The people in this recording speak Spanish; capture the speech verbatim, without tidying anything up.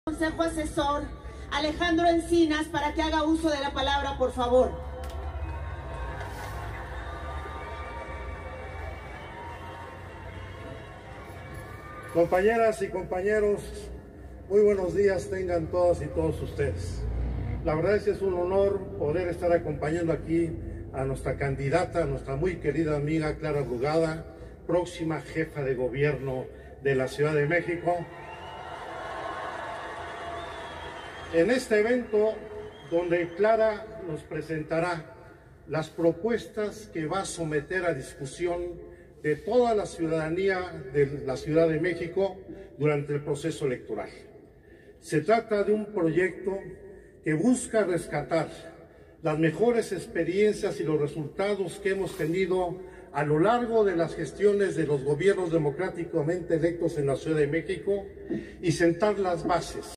Consejo Asesor, Alejandro Encinas, para que haga uso de la palabra, por favor. Compañeras y compañeros, muy buenos días tengan todas y todos ustedes. La verdad es que es un honor poder estar acompañando aquí a nuestra candidata, a nuestra muy querida amiga Clara Brugada, próxima jefa de gobierno de la Ciudad de México. En este evento donde Clara nos presentará las propuestas que va a someter a discusión de toda la ciudadanía de la Ciudad de México durante el proceso electoral. Se trata de un proyecto que busca rescatar las mejores experiencias y los resultados que hemos tenido a lo largo de las gestiones de los gobiernos democráticamente electos en la Ciudad de México y sentar las bases